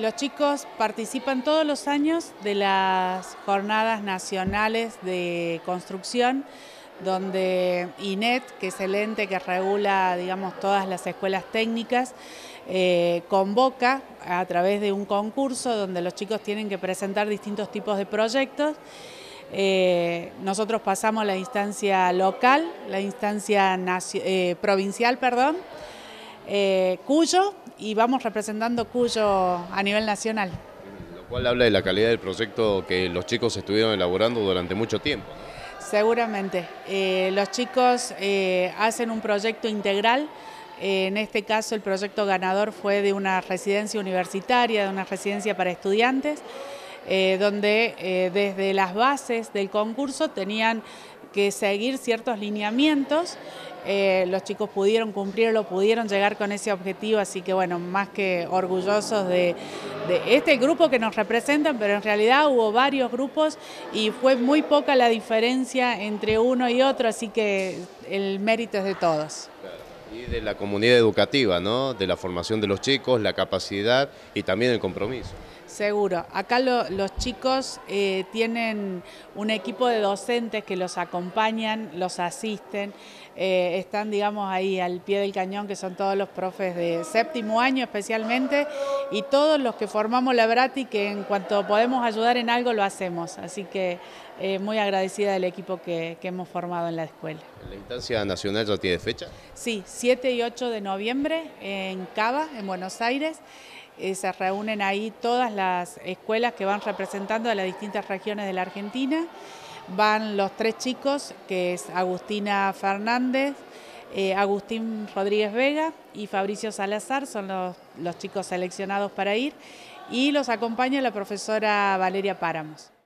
los chicos participan todos los años de las jornadas nacionales de construcción, donde INET, que es el ente que regula, digamos, todas las escuelas técnicas, convoca a través de un concurso donde los chicos tienen que presentar distintos tipos de proyectos. Nosotros pasamos la instancia local, la instancia provincial, perdón, Cuyo, y vamos representando Cuyo a nivel nacional. Lo cual habla de la calidad del proyecto que los chicos estuvieron elaborando durante mucho tiempo. Seguramente. Los chicos hacen un proyecto integral. En este caso el proyecto ganador fue de una residencia universitaria, de una residencia para estudiantes, donde desde las bases del concurso tenían que seguir ciertos lineamientos. Los chicos pudieron cumplirlo, pudieron llegar con ese objetivo, así que bueno, más que orgullosos de este grupo que nos representan, pero en realidad hubo varios grupos y fue muy poca la diferencia entre uno y otro, así que el mérito es de todos. Y de la comunidad educativa, ¿no? De la formación de los chicos, la capacidad y también el compromiso. Seguro. Acá los chicos tienen un equipo de docentes que los acompañan, los asisten, están, digamos, ahí al pie del cañón, que son todos los profes de séptimo año especialmente, y todos los que formamos la BRATI, que en cuanto podemos ayudar en algo lo hacemos. Así que muy agradecida del equipo que hemos formado en la escuela. ¿La instancia nacional ya tiene fecha? Sí, 7 y 8 de noviembre en Cava, en Buenos Aires. Se reúnen ahí todas las escuelas que van representando a las distintas regiones de la Argentina. Van los 3 chicos, que es Agustina Fernández, Agustín Rodríguez Vega y Fabricio Salazar, son los chicos seleccionados para ir, y los acompaña la profesora Valeria Páramos.